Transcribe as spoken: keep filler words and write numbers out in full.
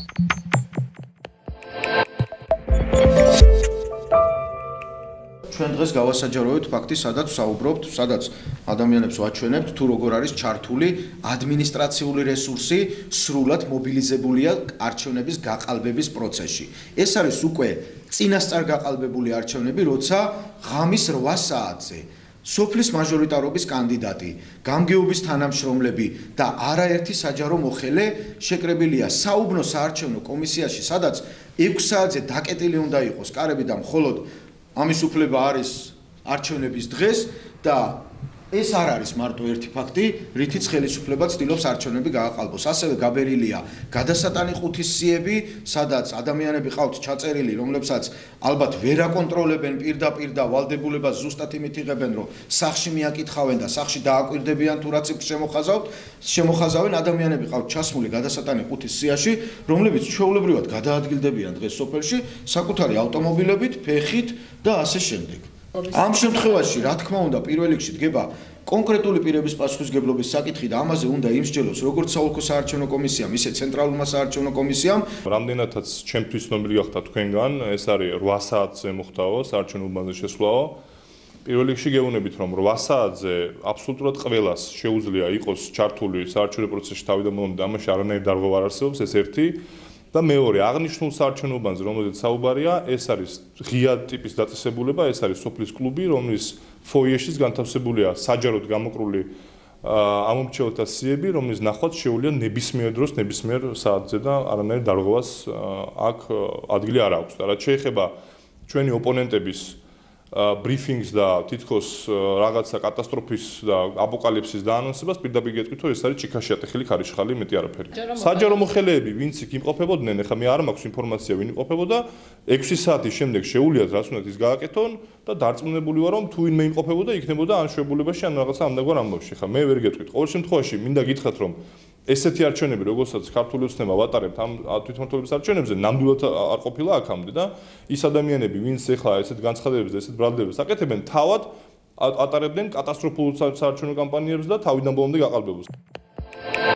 ჩვენ დღეს გავასაჯაროებთ ფაქტი, სადაც საუბრობთ, სადაც ადამიანებს ვაჩვენებთ, თუ როგორ არის ჩართული ადმინისტრაციული რესურსი სრულად მობილიზებულია არჩევნების გაყალბების პროცესში. ეს არის უკვე წინასწარ გაყალბებული არჩევნები, როცა ღამის რვა საათზე სოფლის მაჟორიტარობის კანდიდატი, გამგეობის თანამშრომლები და არაერთი საჯარო მოხელე შეკრებილია საუბნო საარჩევნო კომისიაში, სადაც ექვს საათზე დაკეტილი უნდა იყოს კარები და მხოლოდ ამის უფლება არის არჩევნების დღეს და ეს არ არის მარტო ერთი ფაქტი, რითიც ხელისუფლება ცდილობს არჩევნები გააყალბოს. ასევე გაბერილია გადასატანი ხუთის სიები, სადაც ადამიანები ყავთ ჩაწერილი, რომლებსაც ალბათ ვერ აკონტროლებენ პირდაპირ და ვალდებულებას ზუსტად იმით იღებენ, რომ სახლში მიაკითხავენ და სახლში დააკვირდებიან თუ რა ციფრს შემოხაზავთ, შემოხაზავენ ადამიანები ყავთ ჩასმული გადასატანი ხუთის სიაში, რომლებიც ჩვეულებრივად გადაადგილდებიან დღეს სოფელში საკუთარი ავტომობილებით, ფეხით და ასე შემდეგ. ამ შემთხვევაში, რა თქმა უნდა, პირველ რიგში დგება კონკრეტული პირების პასუხისმგებლობის საკითხი და ამაზე უნდა იმსჯელოს როგორც საოლქო საარჩევნო კომისიამ, ისე ცენტრალურმა საარჩევნო კომისიამ. რამდენადაც ჩემთვის ცნობილი გახდა თქვენგან, ეს არის რვა საათზე მოხდაო საარჩევნო უბანზე შესვლაო. პირველ რიგში გეუბნებით, რომ რვა საათზე აბსოლუტურად ყველას შეუძლია იყოს ჩართული საარჩევნო პროცესში თავიდან მომდ და ამაში არანაირი დარღვევა არ არსებობს, ეს ერთი. და მეორე, აღნიშნულ საარჩევნო უბანზე, რომელზეც საუბარია, ეს არის ღია ტიპის დაწესებულება, ეს არის სოფლის კლუბი, რომლის ფოიეშიც განთავსებულია საჯაროდ გამოკრული ამომრჩეველთა სიები, რომლის ნახვაც შეუძლია ნებისმიერ დროს, ნებისმიერ საათზე და არანაირ დარღვევას აქ ადგილი არ აქვს. და რაც შეეხება ჩვენი ოპონენტების ბრიფინგს და თითქოს რაღაცა კატასტროფის და აპოკალიფსის დაანონსებას პირდაპირ გეტყვით, ეს არის ჭიქაში ატეხილი ქარიშხალი, მეტი არაფერი. საჯარო მოხელეები, ვინც იქ იმყოფებოდნენ, ეხლა მე არ მაქვს ინფორმაცია, ვინ იმყოფებოდა, ექვსი საათის შემდეგ შეუულიათ რაც უნდა ის გააკეთონ და დარწმუნებული ვარ, რომ თუ ვინმე იმყოფებოდა, იქნებოდა ან შვებულებაში, ან რაღაცა ამდენგვარ ამბავში. ხა მე ვერ გეტყვით. ყოველ შემთხვევაში მინდა გითხრათ, რომ ესეთი არჩევნები, როგორცაც ქართული ოცნება ვატარებთ ამ თვითმმართველობის არჩევნებზე, ნამდვილად არ ყოფილა აქამდე და ის ადამიანები, ვინც ეხლა ესეთ განცხადებებს და ესეთ ბრალდებას აკეთებენ, თავად ატარებდნენ კატასტროფულ საარჩევნო კამპანიებს და თავიდან ბოლომდე გაყალბებულს.